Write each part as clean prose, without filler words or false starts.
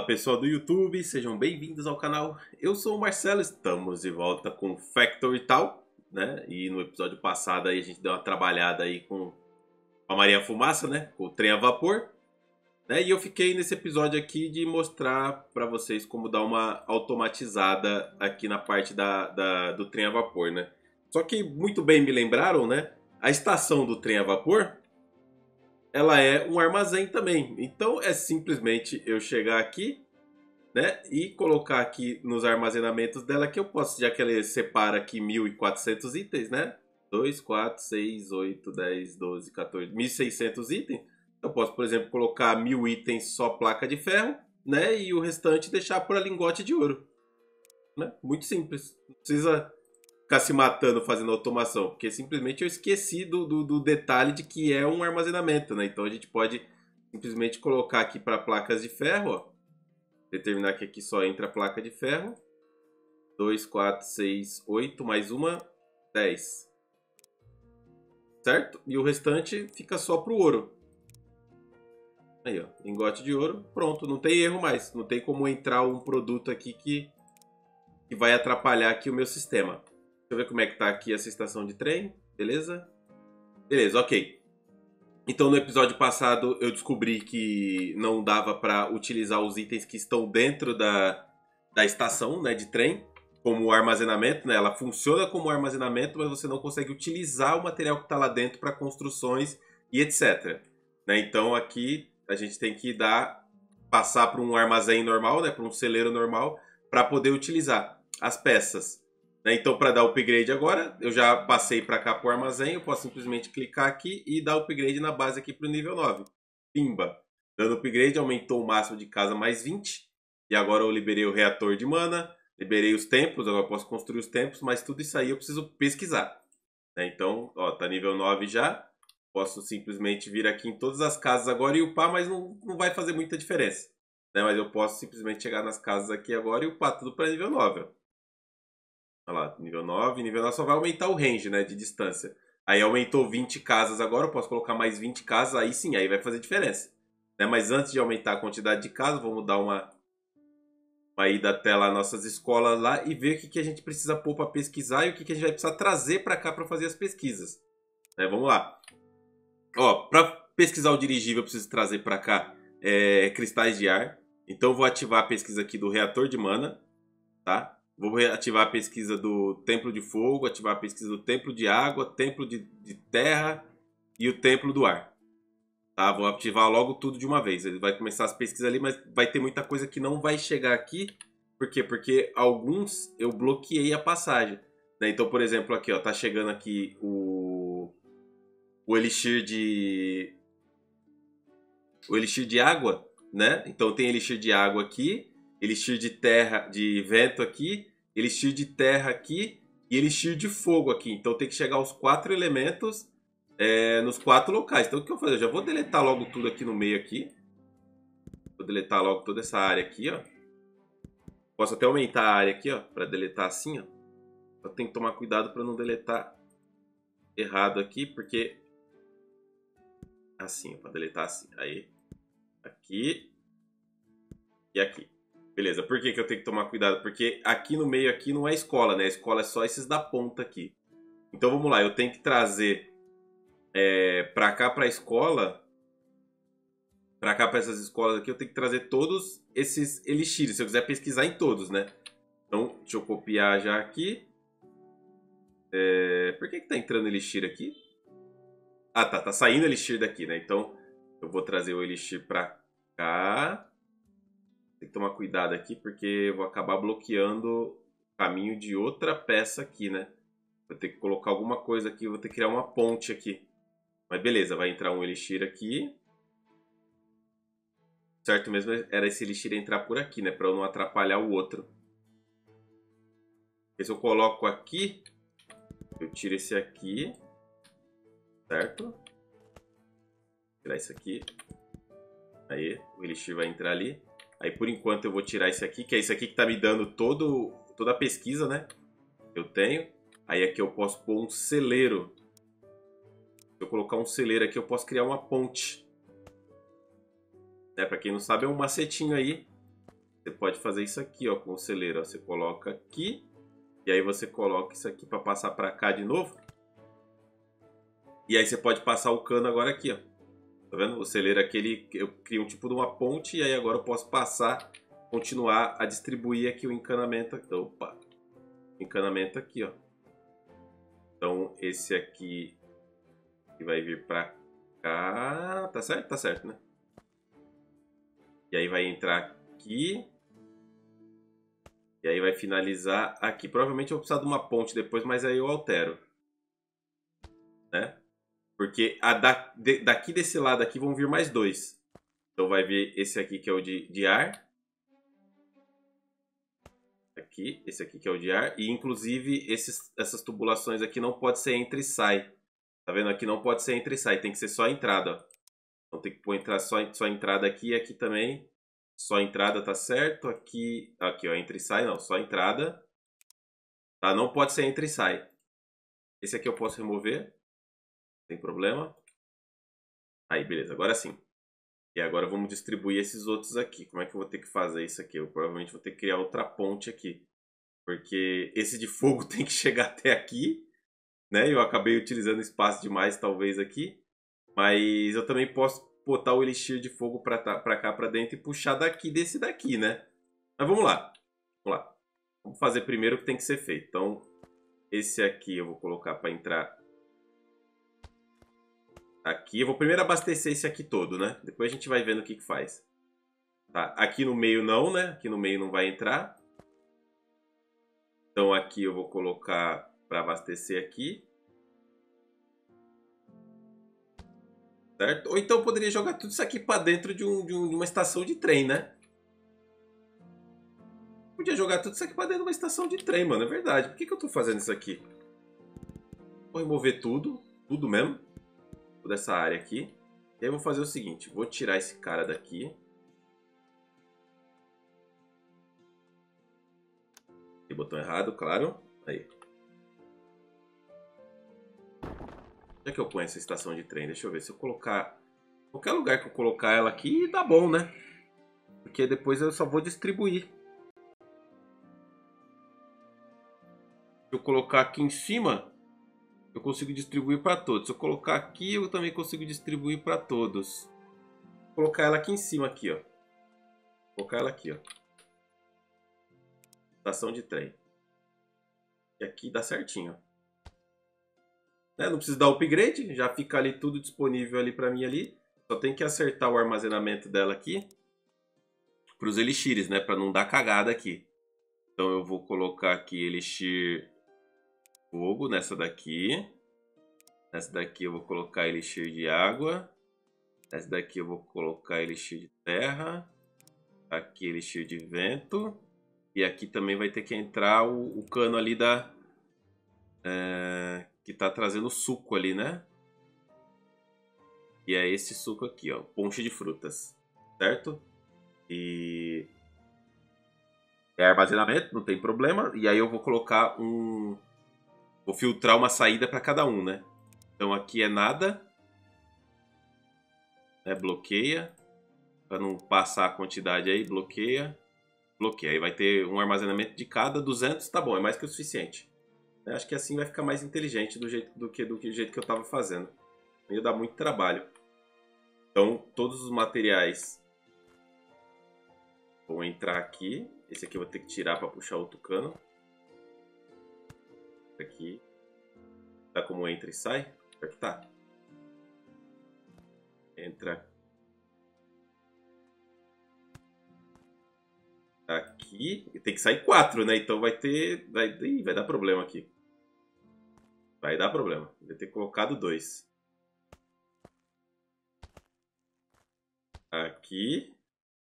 Fala pessoal do YouTube, sejam bem-vindos ao canal. Eu sou o Marcelo, estamos de volta com Factory Tal, né? E no episódio passado aí a gente deu uma trabalhada aí com a Maria Fumaça, né? Com o trem a vapor, né? E eu fiquei nesse episódio aqui de mostrar para vocês como dar uma automatizada aqui na parte do trem a vapor, né? Só que muito bem me lembraram, né? A estação do trem a vapor, ela é um armazém também. Então é simplesmente eu chegar aqui, né, e colocar aqui nos armazenamentos dela que eu posso, já que ela separa aqui 1.400 itens, né? 2, 4, 6, 8, 10, 12, 14, 1.600 itens. Eu posso, por exemplo, colocar 1.000 itens só placa de ferro, né? E o restante deixar por lingote de ouro, né? Muito simples. Não precisa ficar se matando fazendo automação, porque simplesmente eu esqueci do detalhe de que é um armazenamento, né? Então a gente pode simplesmente colocar aqui para placas de ferro, ó, determinar que aqui só entra a placa de ferro, 2, 4, 6, 8, mais uma, 10, certo? E o restante fica só para o ouro. Aí, ó, lingote de ouro, pronto, não tem erro mais, não tem como entrar um produto aqui que vai atrapalhar aqui o meu sistema. Deixa eu ver como é que tá aqui essa estação de trem. Beleza? Beleza, ok. Então no episódio passado eu descobri que não dava para utilizar os itens que estão dentro da estação, né, de trem como armazenamento, né? Ela funciona como armazenamento, mas você não consegue utilizar o material que está lá dentro para construções e etc. Né? Então aqui a gente tem que passar para um armazém normal, né, para um celeiro normal, para poder utilizar as peças. Então, para dar upgrade agora, eu já passei para cá para o armazém, eu posso simplesmente clicar aqui e dar upgrade na base aqui para o nível 9. Pimba! Dando upgrade, aumentou o máximo de casa mais 20. E agora eu liberei o reator de mana, liberei os templos, agora eu posso construir os templos, mas tudo isso aí eu preciso pesquisar. Então, ó, tá nível 9 já. Posso simplesmente vir aqui em todas as casas agora e upar, mas não vai fazer muita diferença. Mas eu posso simplesmente chegar nas casas aqui agora e upar tudo para nível 9. Ó. Olha lá, nível 9. Nível 9 só vai aumentar o range, né, de distância. Aí aumentou 20 casas agora, eu posso colocar mais 20 casas, aí sim, aí vai fazer diferença. Mas antes de aumentar a quantidade de casas, vamos dar uma ida até lá nossas escolas lá e ver o que a gente precisa pôr para pesquisar e o que a gente vai precisar trazer para cá para fazer as pesquisas. Vamos lá. Ó, para pesquisar o dirigível eu preciso trazer para cá cristais de ar. Então eu vou ativar a pesquisa aqui do reator de mana, tá? Vou ativar a pesquisa do Templo de Fogo, ativar a pesquisa do Templo de Água, Templo de Terra e o Templo do Ar. Tá? Vou ativar logo tudo de uma vez. Ele vai começar as pesquisas ali, mas vai ter muita coisa que não vai chegar aqui. Por quê? Porque alguns eu bloqueei a passagem. Né? Então, por exemplo, aqui, ó, tá chegando aqui o elixir de... O elixir de água, né? Então tem elixir de água aqui, elixir de terra, de vento aqui, elixir de terra aqui e elixir de fogo aqui. Então tem que chegar aos 4 elementos nos 4 locais. Então o que eu vou fazer? Eu já vou deletar logo tudo aqui no meio aqui. Vou deletar logo toda essa área aqui, ó. Posso até aumentar a área aqui, ó, para deletar assim, ó. Só tem que tomar cuidado para não deletar errado aqui, porque assim, para deletar assim. Aí, aqui e aqui. Beleza, por que eu tenho que tomar cuidado? Porque aqui no meio aqui não é escola, né? A escola é só esses da ponta aqui. Então vamos lá, eu tenho que trazer pra cá pra escola, pra cá pra essas escolas aqui, eu tenho que trazer todos esses elixires, se eu quiser pesquisar em todos, né? Então, deixa eu copiar já aqui. Por que tá entrando elixir aqui? Ah, tá saindo elixir daqui, né? Então, eu vou trazer o elixir pra cá. Tem que tomar cuidado aqui, porque eu vou acabar bloqueando o caminho de outra peça aqui, né? Vou ter que colocar alguma coisa aqui, vou ter que criar uma ponte aqui. Mas beleza, vai entrar um elixir aqui. Certo mesmo era esse elixir entrar por aqui, né? Pra eu não atrapalhar o outro. Porque se eu coloco aqui, eu tiro esse aqui. Certo? Vou tirar esse aqui. Aí, o elixir vai entrar ali. Aí, por enquanto, eu vou tirar esse aqui, que é esse aqui que tá me dando toda a pesquisa, né? Eu tenho. Aí, aqui eu posso pôr um celeiro. Se eu colocar um celeiro aqui, eu posso criar uma ponte. Pra quem não sabe, é um macetinho aí Você pode fazer isso aqui, ó, com o celeiro. Ó. Você coloca aqui. E aí você coloca isso aqui para passar para cá de novo. E aí você pode passar o cano agora aqui, ó. Tá vendo? O celeiro aqui, eu crio um tipo de uma ponte. E aí agora eu posso passar, continuar a distribuir aqui o encanamento. Opa! Encanamento aqui, ó. Então esse aqui vai vir para cá. Tá certo? Tá certo, né? E aí vai entrar aqui. E aí vai finalizar aqui. Provavelmente eu vou precisar de uma ponte depois, mas aí eu altero. Né? Porque daqui desse lado aqui vão vir mais dois. Então vai vir esse aqui que é o de ar. Aqui, esse aqui que é o de ar. E inclusive essas tubulações aqui não pode ser entra e sai. Tá vendo? Aqui não pode ser entra e sai. Tem que ser só entrada. Ó. Então tem que pôr só entrada aqui e aqui também. Só entrada tá certo. Aqui, ó, entra e sai. Não, só entrada. Tá? Não pode ser entra e sai. Esse aqui eu posso remover. Sem problema. Aí, beleza. Agora sim. E agora vamos distribuir esses outros aqui. Como é que eu vou ter que fazer isso aqui? Eu provavelmente vou ter que criar outra ponte aqui. Porque esse de fogo tem que chegar até aqui. Né? Eu acabei utilizando espaço demais, talvez, aqui. Mas eu também posso botar o elixir de fogo pra cá, pra dentro. E puxar desse daqui, né? Mas vamos lá. Vamos lá. Vamos fazer primeiro o que tem que ser feito. Então, esse aqui eu vou colocar para entrar aqui. Eu vou primeiro abastecer esse aqui todo, né? Depois a gente vai vendo o que faz. Tá? Aqui no meio não, né? Aqui no meio não vai entrar. Então aqui eu vou colocar para abastecer aqui. Certo? Ou então eu poderia jogar tudo isso aqui para dentro de uma estação de trem, né? Podia jogar tudo isso aqui para dentro de uma estação de trem, mano. É verdade. Por que eu tô fazendo isso aqui? Vou remover tudo. Tudo mesmo. Toda essa área aqui. E aí eu vou fazer o seguinte. Vou tirar esse cara daqui. E botão errado, claro. Aí. Onde é que eu ponho essa estação de trem? Deixa eu ver. Se eu colocar... Qualquer lugar que eu colocar ela aqui, dá bom, né? Porque depois eu só vou distribuir. Se eu colocar aqui em cima, eu consigo distribuir para todos. Se eu colocar aqui, eu também consigo distribuir para todos. Vou colocar ela aqui em cima, aqui, ó. Vou colocar ela aqui, ó. Estação de trem. E aqui dá certinho, ó. Não precisa dar upgrade, já fica ali tudo disponível ali para mim ali. Só tem que acertar o armazenamento dela aqui para os elixires, né? Para não dar cagada aqui. Então eu vou colocar aqui elixir fogo nessa daqui. Nessa daqui eu vou colocar elixir de água. Nessa daqui eu vou colocar elixir de terra. Aqui elixir de vento. E aqui também vai ter que entrar o cano ali da... que tá trazendo suco ali, né? E é esse suco aqui, ó. Ponche de frutas. Certo? E... é armazenamento, não tem problema. E aí eu vou colocar um... vou filtrar uma saída para cada um, né? Então aqui é nada. Né? Bloqueia. Para não passar a quantidade aí, bloqueia. Bloqueia. Aí vai ter um armazenamento de cada 200, tá bom, é mais que o suficiente. Eu acho que assim vai ficar mais inteligente do jeito que eu estava fazendo. Não ia dar muito trabalho. Então, todos os materiais vão entrar aqui. Esse aqui eu vou ter que tirar para puxar outro cano. Aqui. Tá como entra e sai? Aqui tá. Entra aqui. Tem que sair 4, né? Então vai ter... vai dar problema aqui. Vai dar problema. Vai ter colocado 2. Aqui.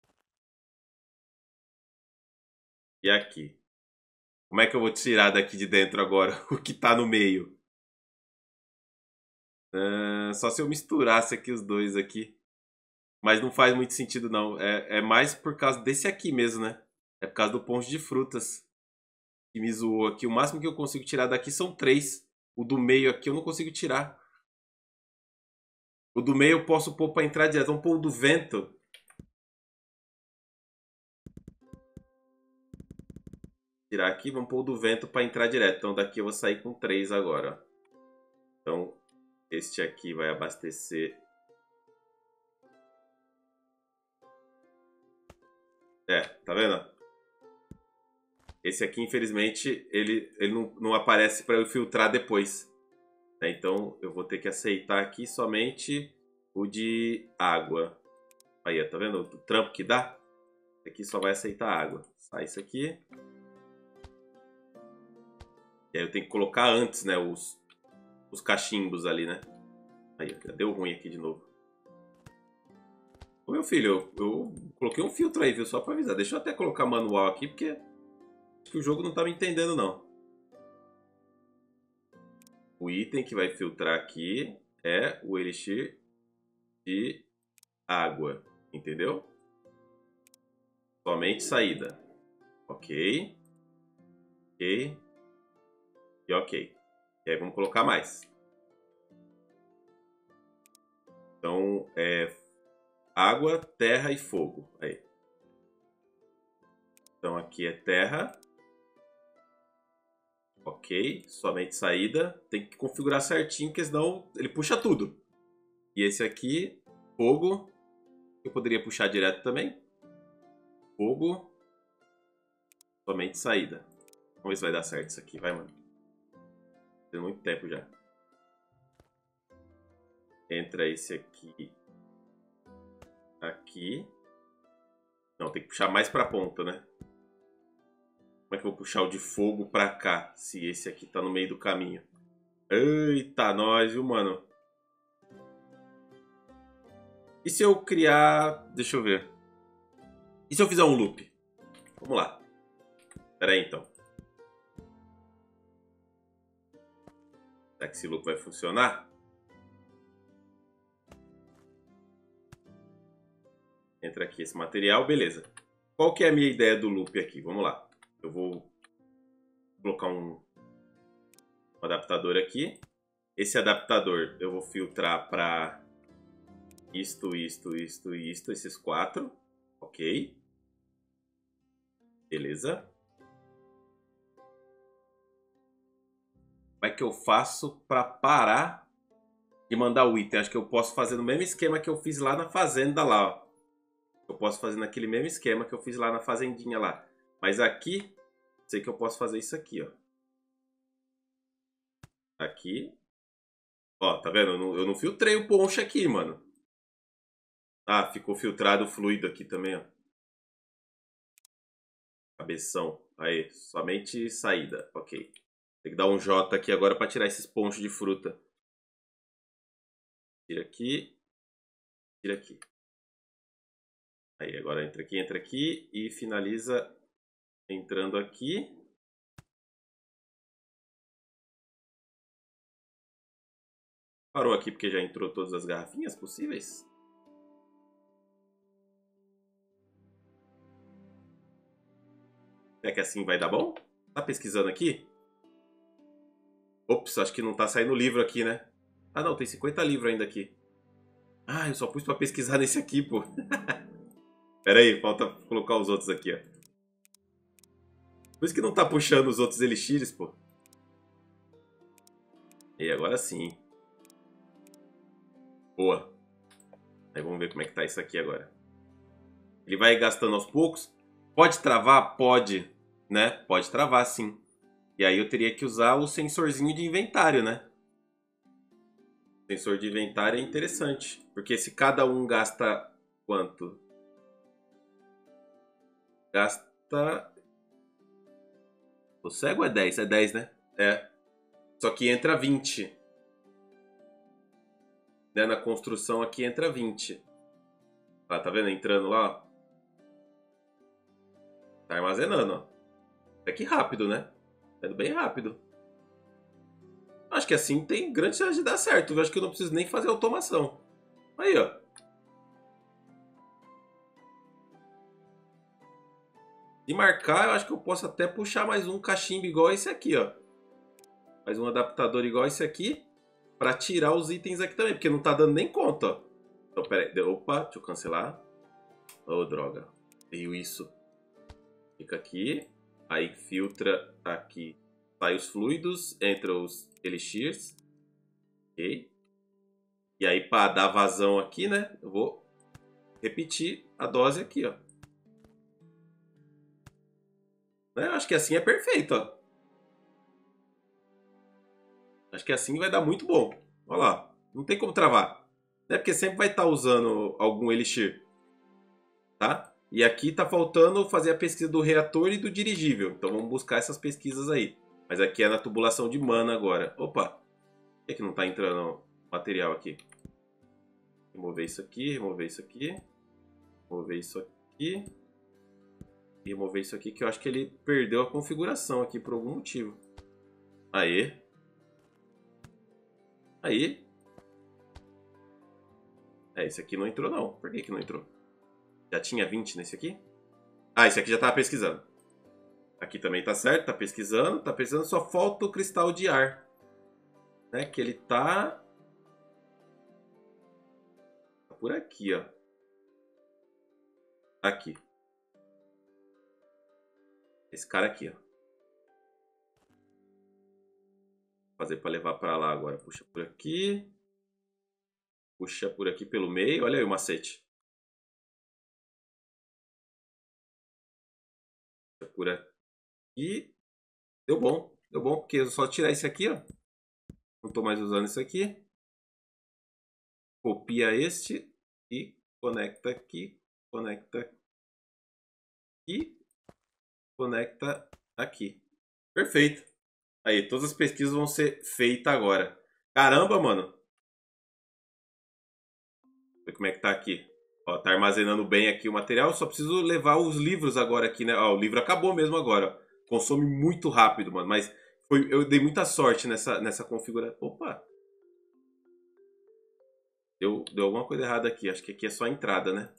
E aqui. Como é que eu vou tirar daqui de dentro agora o que tá no meio? Só se eu misturasse aqui os dois aqui. Mas não faz muito sentido não. É mais por causa desse aqui mesmo, né? É por causa do ponche de frutas. Que me zoou aqui. O máximo que eu consigo tirar daqui são 3. O do meio aqui eu não consigo tirar. O do meio eu posso pôr pra entrar direto. Vamos pôr o do vento. Tirar aqui, vamos pôr o do vento para entrar direto. Então daqui eu vou sair com 3 agora. Então este aqui vai abastecer. Tá vendo? Esse aqui, infelizmente, ele não aparece para eu filtrar depois. Então eu vou ter que aceitar aqui somente o de água. Aí, tá vendo o trampo que dá? Esse aqui só vai aceitar água. Sai isso aqui. E aí eu tenho que colocar antes, né, os cachimbos ali, né? Aí, já deu ruim aqui de novo. Ô, meu filho, eu coloquei um filtro aí, viu? Só pra avisar. Deixa eu até colocar manual aqui, porque acho que o jogo não tá me entendendo, não. O item que vai filtrar aqui é o elixir de água, entendeu? Somente saída. Ok. Ok. E ok. E aí vamos colocar mais. Então, água, terra e fogo. Aí. Então aqui é terra. Ok. Somente saída. Tem que configurar certinho, porque senão ele puxa tudo. E esse aqui, fogo. Eu poderia puxar direto também. Fogo. Somente saída. Vamos ver se vai dar certo isso aqui. Vai, mano. Tem muito tempo já. Entra esse aqui. Aqui. Não, tem que puxar mais pra ponta, né? Como é que eu vou puxar o de fogo pra cá? Se esse aqui tá no meio do caminho. Eita, nós, viu, mano? E se eu criar... Deixa eu ver. E se eu fizer um loop? Vamos lá. Pera aí, então. Será que esse loop vai funcionar? Entra aqui esse material, beleza. Qual que é a minha ideia do loop aqui? Vamos lá. Eu vou colocar um adaptador aqui. Esse adaptador eu vou filtrar para isto, esses 4. Ok. Beleza. Como é que eu faço para parar de mandar o item? Acho que eu posso fazer no mesmo esquema que eu fiz lá na fazenda lá, ó. Eu posso fazer naquele mesmo esquema que eu fiz lá na fazendinha lá. Mas aqui, sei que eu posso fazer isso aqui, ó. Aqui. Ó, tá vendo? Eu não filtrei o ponche aqui, mano. Ah, ficou filtrado o fluido aqui também, ó. Cabeção. Aí, somente saída. Ok. Tem que dar um J aqui agora para tirar esses ponchos de fruta. Tira aqui. Tira aqui. Aí, agora entra aqui e finaliza entrando aqui. Parou aqui porque já entrou todas as garrafinhas possíveis. Será que assim vai dar bom? Tá pesquisando aqui? Ops, acho que não tá saindo livro aqui, né? Ah, não, tem 50 livros ainda aqui. Ah, eu só pus pra pesquisar nesse aqui, pô. Pera aí, falta colocar os outros aqui, ó. Por isso que não tá puxando os outros elixires, pô. E agora sim. Boa. Aí vamos ver como é que tá isso aqui agora. Ele vai gastando aos poucos. Pode travar? Pode, né? Pode travar, sim. E aí eu teria que usar o sensorzinho de inventário, né? O sensor de inventário é interessante. Porque se cada um gasta quanto? Gasta... O cego é 10, né? É. Só que entra 20. Né? Na construção aqui entra 20. Tá vendo? Entrando lá, ó. Tá armazenando, ó. É que rápido, né? É bem rápido. Acho que assim tem grande chance de dar certo. Eu acho que eu não preciso nem fazer automação. Aí, ó. Se marcar, eu acho que eu posso até puxar mais um cachimbo igual esse aqui, ó. Mais um adaptador igual esse aqui. Pra tirar os itens aqui também. Porque não tá dando nem conta, ó. Então, pera aí. Opa, deixa eu cancelar. Ô, droga. Veio isso. Fica aqui. Aí filtra aqui. Sai os fluidos, entra os elixirs. Ok. E aí, para dar vazão aqui, né? Eu vou repetir a dose aqui, ó. Eu acho que assim é perfeito, ó. Acho que assim vai dar muito bom. Olha lá. Não tem como travar. Né? Porque sempre vai estar usando algum elixir. Tá? E aqui tá faltando fazer a pesquisa do reator e do dirigível. Então vamos buscar essas pesquisas aí. Mas aqui é na tubulação de mana agora. Opa! Por que não tá entrando material aqui? Remover isso aqui, remover isso aqui. Remover isso aqui. E remover isso aqui que eu acho que ele perdeu a configuração aqui por algum motivo. Aí. Aí. Esse aqui não entrou não. Por que não entrou? Já tinha 20 nesse aqui? Ah, esse aqui já tava pesquisando. Aqui também tá certo, tá pesquisando, só falta o cristal de ar. Né? Que ele tá por aqui, ó. Aqui. Esse cara aqui, ó. Vou fazer para levar para lá agora. Puxa por aqui. Puxa por aqui pelo meio. Olha aí o macete. Puxa por aqui. Deu bom. Deu bom, porque eu só tirar esse aqui, ó. Não tô mais usando isso aqui. Copia este e conecta aqui. Conecta aqui. Conecta aqui. Perfeito. Aí, todas as pesquisas vão ser feitas agora. Caramba, mano. Ver como é que tá aqui. Ó, tá armazenando bem aqui o material. Só preciso levar os livros agora aqui, né? Ó, o livro acabou mesmo agora. Ó. Consome muito rápido, mano. Mas eu dei muita sorte nessa configuração. Opa! Deu alguma coisa errada aqui. Acho que aqui é só a entrada, né?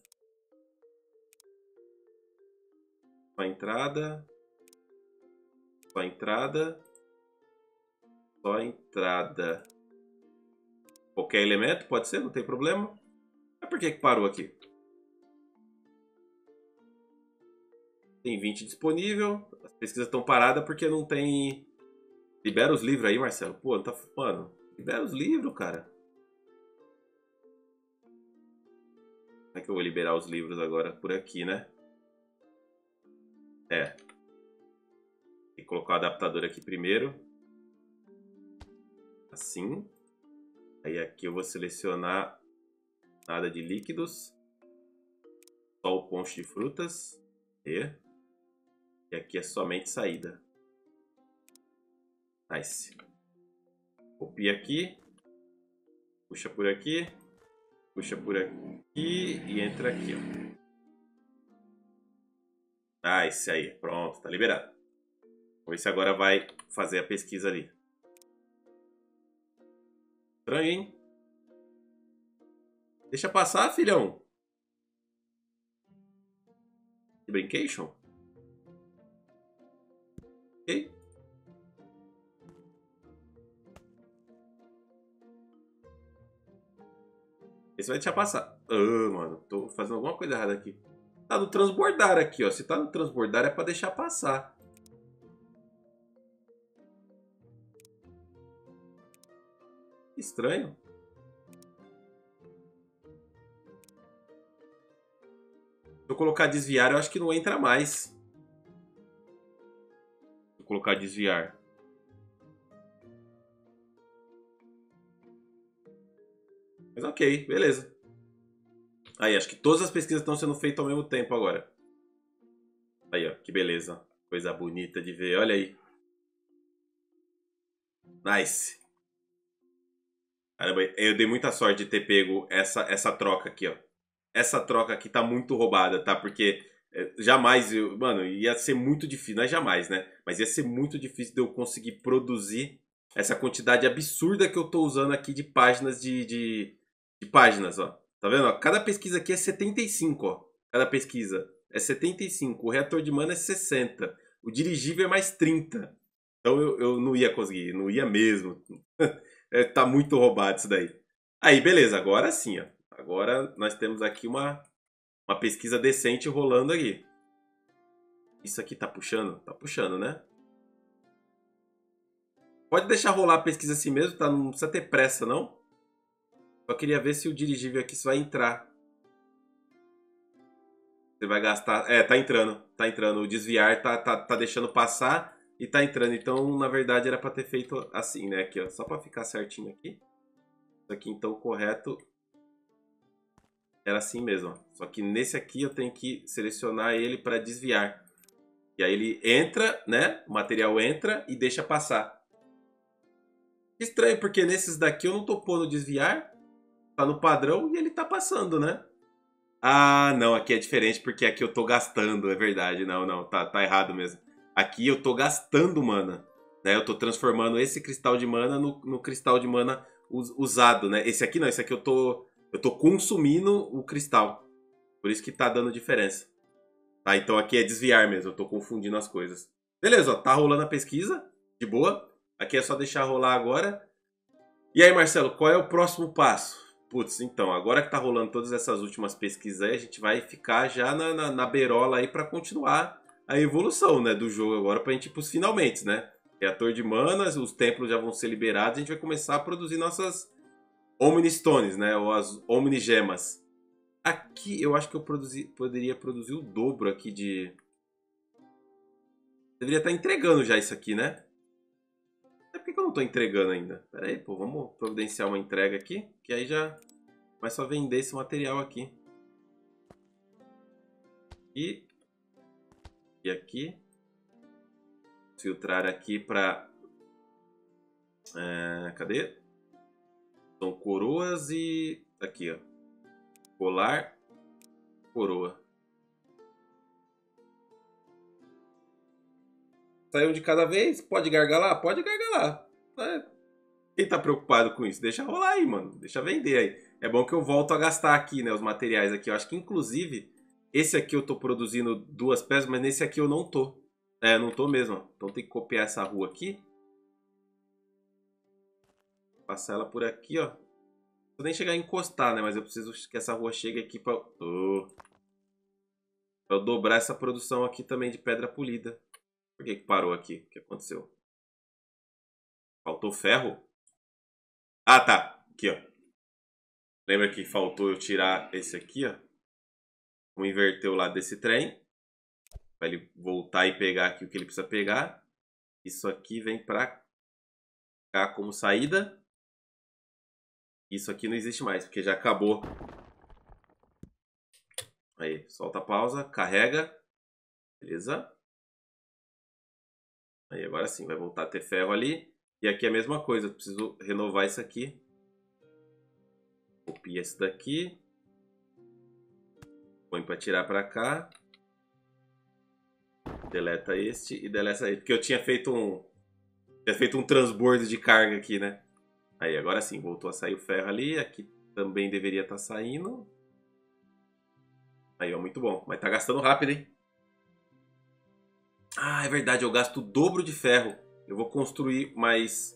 Só a entrada. Só a entrada. Só a entrada. Qualquer elemento, pode ser, não tem problema. Mas por que parou aqui? Tem 20 disponível. As pesquisas estão paradas porque não tem... Libera os livros aí, Marcelo. Pô, não tá... Mano, libera os livros, cara. Como é que eu vou liberar os livros agora? Por aqui, né? É. Tem que colocar o adaptador aqui primeiro. Assim. Aí aqui eu vou selecionar nada de líquidos. Só o ponche de frutas. E aqui é somente saída. Nice. Copia aqui. Puxa por aqui. Puxa por aqui e entra aqui, ó. Nice, aí. Pronto, tá liberado. Vamos ver se agora vai fazer a pesquisa ali. Estranho, hein? Deixa passar, filhão. Brincation? Ok. Esse vai deixar passar. Ah, mano, tô fazendo alguma coisa errada aqui. Tá no transbordar aqui, ó. Se tá no transbordar é pra deixar passar. Estranho. Se eu colocar desviar, eu acho que não entra mais. Se eu colocar desviar. Mas ok, beleza. Aí, acho que todas as pesquisas estão sendo feitas ao mesmo tempo agora. Aí, ó, que beleza. Coisa bonita de ver, olha aí. Nice. Caramba, eu dei muita sorte de ter pego essa troca aqui, ó. Essa troca aqui tá muito roubada, tá? Porque jamais, mano, ia ser muito difícil. Não é jamais, né? Mas ia ser muito difícil de eu conseguir produzir essa quantidade absurda que eu tô usando aqui de páginas de páginas, ó. Tá vendo? Ó? Cada pesquisa aqui é 75, ó. Cada pesquisa é 75. O reator de mana é 60. O dirigível é mais 30. Então eu não ia conseguir, não ia mesmo. Tá muito roubado isso daí. Aí, beleza, agora sim, ó. Agora nós temos aqui uma pesquisa decente rolando aqui. Isso aqui tá puxando? Tá puxando, né? Pode deixar rolar a pesquisa assim mesmo, tá? Não precisa ter pressa, não. Só queria ver se o dirigível aqui vai entrar. Você vai gastar... É, tá entrando. Tá entrando. O desviar tá deixando passar e tá entrando. Então, na verdade, era pra ter feito assim, né? Aqui, ó. Só pra ficar certinho aqui. Isso aqui, então, correto. Era assim mesmo, ó. Só que nesse aqui eu tenho que selecionar ele pra desviar. E aí ele entra, né? O material entra e deixa passar. Estranho, porque nesses daqui eu não tô pondo desviar. Tá no padrão e ele tá passando, né? Ah, não, aqui é diferente porque aqui eu tô gastando, é verdade. Não, não, tá errado mesmo. Aqui eu tô gastando mana, né? Eu tô transformando esse cristal de mana no cristal de mana usado, né? Esse aqui não, esse aqui eu tô consumindo o cristal. Por isso que tá dando diferença. Tá, então aqui é desviar mesmo, eu tô confundindo as coisas. Beleza, ó, tá rolando a pesquisa, de boa. Aqui é só deixar rolar agora. E aí, Marcelo, qual é o próximo passo? Putz, então, agora que tá rolando todas essas últimas pesquisas aí, a gente vai ficar já na beirola aí pra continuar a evolução, né, do jogo agora, pra gente ir pros finalmente, né? É a Torre de Manas, os templos já vão ser liberados, a gente vai começar a produzir nossas Omni Stones, né, ou as Omni Gemas. Aqui eu acho que eu poderia produzir o dobro aqui de... Deveria estar entregando já isso aqui, né? Por que eu não tô entregando ainda? Pera aí, pô, vamos providenciar uma entrega aqui, que aí já vai só vender esse material aqui. E aqui. Filtrar aqui para... cadê? São coroas e... Aqui, ó. Colar, coroa. Saiu de cada vez? Pode gargalar? Pode gargalar. Quem tá preocupado com isso? Deixa rolar aí, mano. Deixa vender aí. É bom que eu volto a gastar aqui, né? Os materiais aqui. Eu acho que, inclusive, esse aqui eu tô produzindo 2 peças, mas nesse aqui eu não tô. É, não tô mesmo. Então tem que copiar essa rua aqui. Passar ela por aqui, ó. Não vou nem chegar a encostar, né? Mas eu preciso que essa rua chegue aqui pra... pra eu dobrar essa produção aqui também de pedra polida. Por que parou aqui? O que aconteceu? Faltou ferro? Ah, tá. Aqui, ó. Lembra que faltou eu tirar esse aqui, ó? Vamos inverter o lado desse trem. Pra ele voltar e pegar aqui o que ele precisa pegar. Isso aqui vem pra cá como saída. Isso aqui não existe mais, porque já acabou. Aí, solta a pausa, carrega. Beleza? Aí agora sim, vai voltar a ter ferro ali. E aqui é a mesma coisa, eu preciso renovar isso aqui. Copia esse daqui. Põe para tirar para cá. Deleta este e deleta aí. Porque eu tinha feito um transbordo de carga aqui, né? Aí, agora sim, voltou a sair o ferro ali. Aqui também deveria estar saindo. Aí, ó, muito bom. Mas tá gastando rápido, hein? Ah, é verdade, eu gasto o dobro de ferro. Eu vou construir mais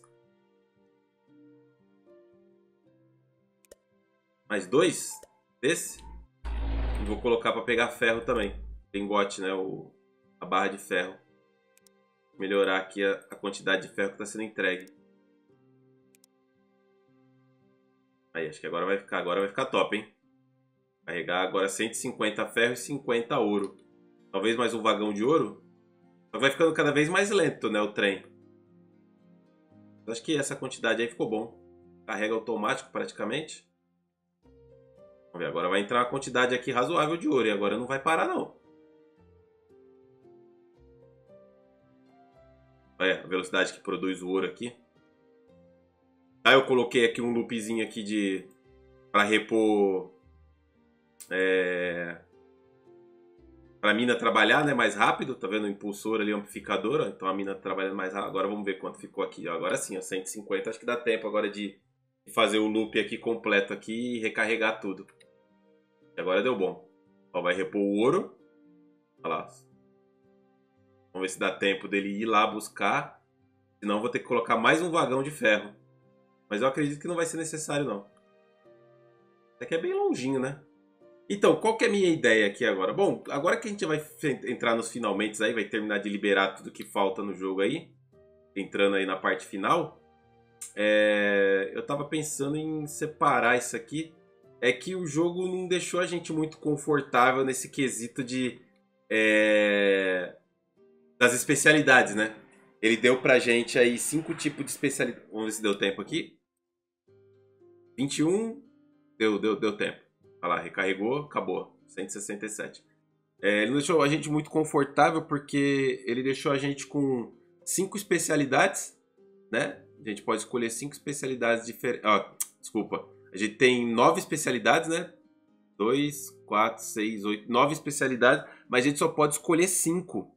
2 desse. E vou colocar para pegar ferro também. Lingote, né? A barra de ferro. Melhorar aqui a quantidade de ferro que está sendo entregue. Aí, acho que agora vai ficar top, hein? Carregar agora 150 ferro e 50 ouro. Talvez mais um vagão de ouro. Só vai ficando cada vez mais lento, né, o trem. Acho que essa quantidade aí ficou bom. Carrega automático praticamente. Vamos ver, agora vai entrar uma quantidade aqui razoável de ouro. E agora não vai parar, não. Olha a velocidade que produz o ouro aqui. Aí eu coloquei aqui um loopzinho aqui para repor... para a mina trabalhar, né, mais rápido. Tá vendo o impulsor ali, o amplificador. Ó. Então a mina tá trabalhando mais rápido. Agora vamos ver quanto ficou aqui. Agora sim, ó, 150. Acho que dá tempo agora de fazer o loop aqui completo aqui e recarregar tudo. E agora deu bom. Ó, vai repor o ouro. Olha lá. Vamos ver se dá tempo dele ir lá buscar. Senão eu vou ter que colocar mais um vagão de ferro. Mas eu acredito que não vai ser necessário, não. Até que é bem longinho, né? Então, qual que é a minha ideia aqui agora? Bom, agora que a gente vai entrar nos finalmente aí, vai terminar de liberar tudo que falta no jogo aí, entrando aí na parte final, eu tava pensando em separar isso aqui. É que o jogo não deixou a gente muito confortável nesse quesito é, das especialidades, né? Ele deu pra gente aí 5 tipos de especialidade. Vamos ver se deu tempo aqui. 21. Deu tempo. Olha lá, recarregou, acabou. 167. Ele não deixou a gente muito confortável porque ele deixou a gente com 5 especialidades, né? A gente pode escolher 5 especialidades diferentes. Desculpa. A gente tem 9 especialidades, né? 2, 4, 6, 8, 9 especialidades, mas a gente só pode escolher 5.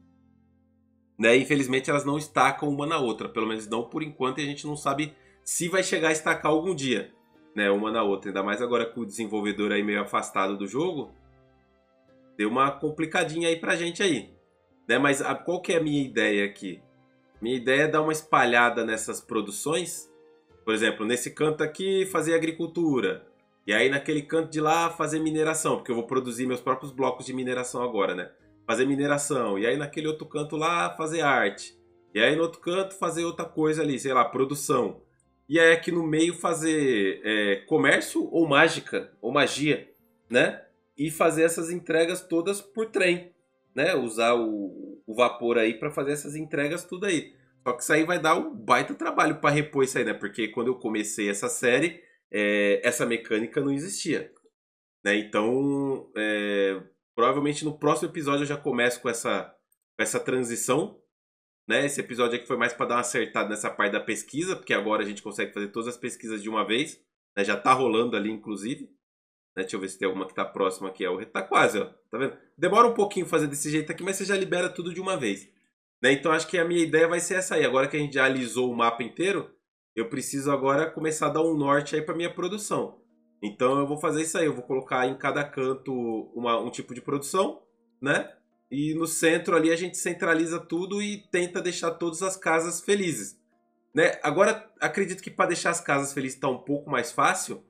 Né? Infelizmente elas não estacam uma na outra, pelo menos não por enquanto, e a gente não sabe se vai chegar a estacar algum dia, né? Uma na outra. Ainda mais agora com o desenvolvedor aí meio afastado do jogo, deu uma complicadinha aí pra gente aí. Né? Mas qual que é a minha ideia aqui? Minha ideia é dar uma espalhada nessas produções. Por exemplo, nesse canto aqui fazer agricultura. E aí naquele canto de lá fazer mineração, porque eu vou produzir meus próprios blocos de mineração agora, né? Fazer mineração. E aí naquele outro canto lá fazer arte. E aí no outro canto fazer outra coisa ali, sei lá, produção. E aí aqui no meio fazer comércio ou mágica, ou magia, né? E fazer essas entregas todas por trem, né? Usar o vapor aí para fazer essas entregas tudo aí. Só que isso aí vai dar um baita trabalho para repor isso aí, né? Porque quando eu comecei essa série, essa mecânica não existia, né? Então, provavelmente no próximo episódio eu já começo com essa transição, né? Esse episódio aqui foi mais para dar uma acertada nessa parte da pesquisa, porque agora a gente consegue fazer todas as pesquisas de uma vez, né? Já tá rolando ali, inclusive. Né? Deixa eu ver se tem alguma que tá próxima aqui. Tá quase, ó. Tá vendo? Demora um pouquinho fazer desse jeito aqui, mas você já libera tudo de uma vez. Né? Então acho que a minha ideia vai ser essa aí. Agora que a gente já alisou o mapa inteiro, eu preciso agora começar a dar um norte aí para minha produção. Então eu vou fazer isso aí. Eu vou colocar em cada canto um tipo de produção, né? E no centro ali a gente centraliza tudo e tenta deixar todas as casas felizes. Né? Agora acredito que para deixar as casas felizes está um pouco mais fácil,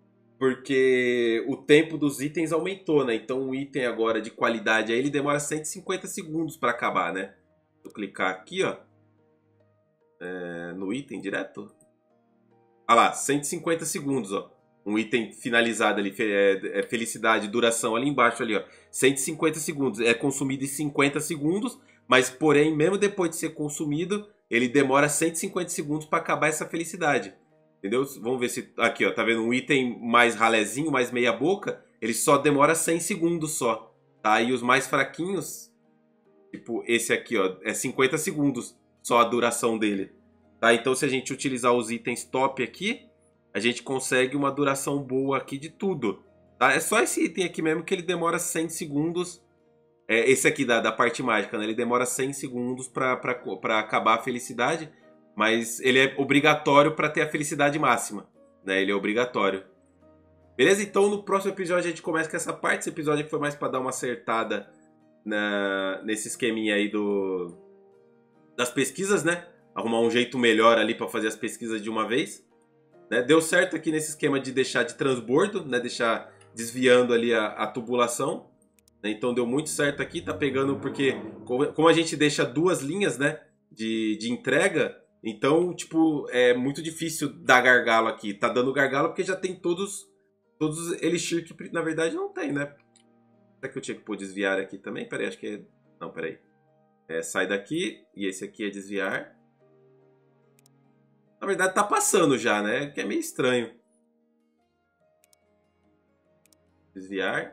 porque o tempo dos itens aumentou, né? Então um item agora de qualidade aí ele demora 150 segundos para acabar, né? Se eu clicar aqui, ó, no item direto. Ah lá, 150 segundos, ó. Um item finalizado ali, felicidade, duração ali embaixo ali, ó. 150 segundos. É consumido em 50 segundos, mas porém, mesmo depois de ser consumido, ele demora 150 segundos para acabar essa felicidade. Entendeu? Vamos ver se aqui, ó, tá vendo um item mais ralezinho, mais meia boca, ele só demora 100 segundos só. Tá? E os mais fraquinhos, tipo esse aqui, ó, é 50 segundos só a duração dele. Tá? Então se a gente utilizar os itens top aqui, a gente consegue uma duração boa aqui de tudo. Tá? É só esse item aqui mesmo que ele demora 100 segundos. Esse aqui da parte mágica, né? Ele demora 100 segundos para acabar a felicidade, mas ele é obrigatório para ter a felicidade máxima. Né? Ele é obrigatório. Beleza? Então no próximo episódio a gente começa com essa parte. Esse episódio aqui foi mais para dar uma acertada nesse esqueminha aí das pesquisas, né? Arrumar um jeito melhor ali para fazer as pesquisas de uma vez. Né? Deu certo aqui nesse esquema de deixar de transbordo, né? Deixar desviando ali a tubulação. Né? Então deu muito certo aqui, tá pegando porque como a gente deixa duas linhas, né? De entrega, então tipo é muito difícil dar gargalo aqui. Tá dando gargalo porque já tem todos os elixir que na verdade não tem, né? Será que eu tinha que pôr desviar aqui também? Peraí, acho que é... Não, peraí. Sai daqui e esse aqui é desviar. Na verdade tá passando já, né? Que é meio estranho. Desviar.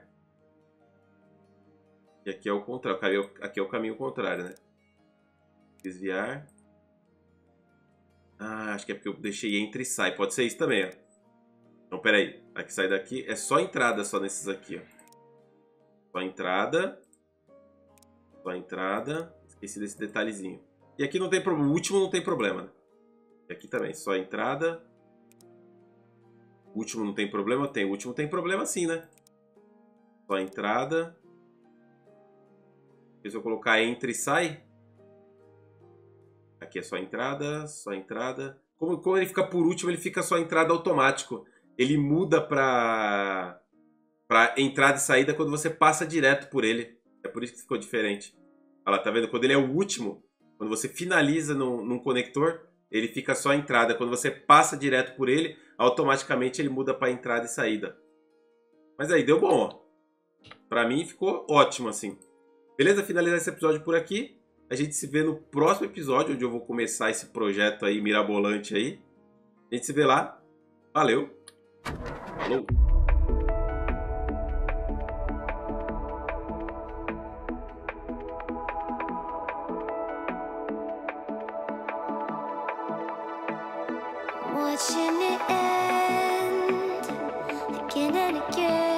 E aqui é o contrário. Aqui é o caminho contrário, né? Desviar. Ah, acho que é porque eu deixei entre e sai. Pode ser isso também, ó. Então, peraí. Aqui sai daqui. É só entrada só nesses aqui, ó. Só entrada. Só entrada. Esqueci desse detalhezinho. E aqui não tem problema. O último não tem problema, né? E aqui também. Só entrada. O último não tem problema? Tem. O último tem problema sim, né? Só entrada. Se eu colocar entre e sai. Aqui é só entrada, só entrada. Como ele fica por último, ele fica só entrada automático. Ele muda pra Pra entrada e saída quando você passa direto por ele. É por isso que ficou diferente. Olha lá, tá vendo? Quando ele é o último, quando você finaliza num conector, ele fica só a entrada. Quando você passa direto por ele, automaticamente ele muda para entrada e saída. Mas aí, deu bom, ó. Pra mim ficou ótimo assim. Beleza? Finalizar esse episódio por aqui. A gente se vê no próximo episódio, onde eu vou começar esse projeto aí mirabolante aí. A gente se vê lá. Valeu. Falou. Watching it end again and again.